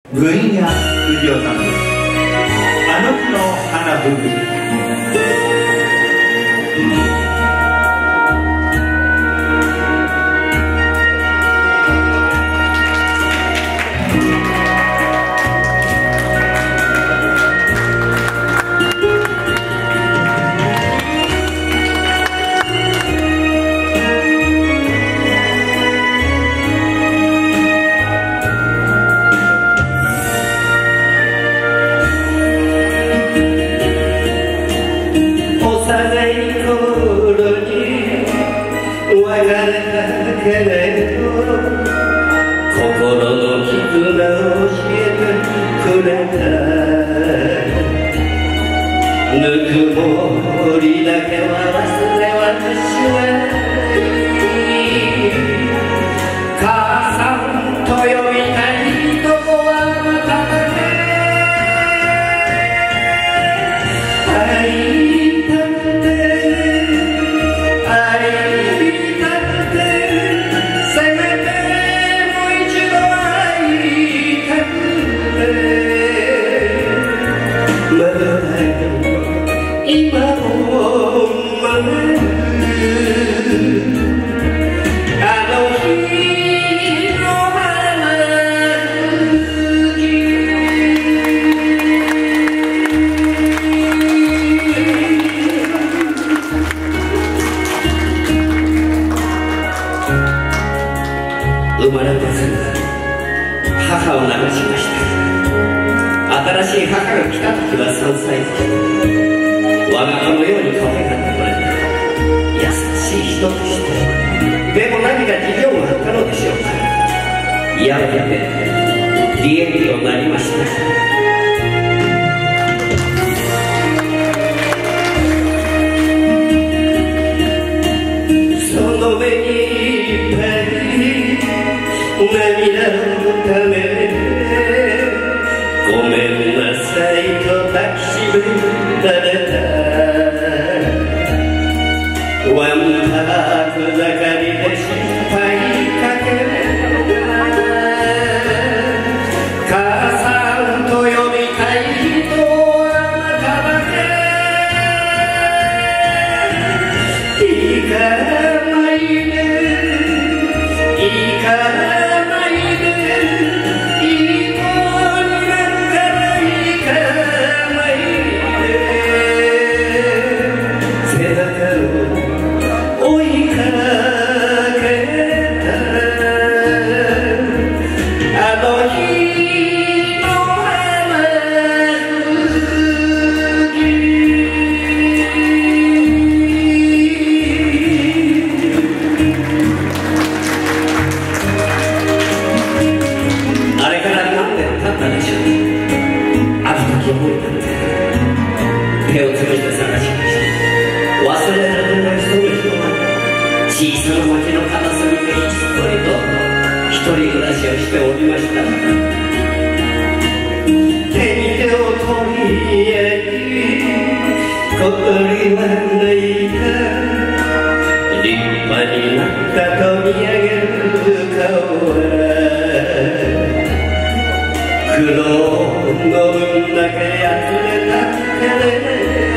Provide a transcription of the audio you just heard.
部員や藤尾さんです。あの日の花吹雪。心の絆を教えてくれたぬくもりだけは忘れはしない母さんと呼びたいとこはまただけ会いたくて会いたくてせめて今もまるあの日の花吹生まれてすぐ母を亡くしました。新しい母が来た時は3歳。我が子のように可愛がってもらえた優しい人でした。でも何か事情があったのでしょうか。やがて離縁となりました。その目にいっぱい涙のためごめんなさいと抱きしめられた。わんぱく盛りで心配かけた。母さんと呼びたい人はあなただけ。いいからないでいいからないでいい子になるからいいからないで背中を追いかけたあの日の花吹あれから何年経ったでしょう。ある時思い立って手をつめて探しました。忘れられないその人が小さな町の片隅でひっそりと一人暮らしをしておりました。手に手を取り合い小鳥は抜いた立派になったと見上げる顔は苦労の分だけやつれた手で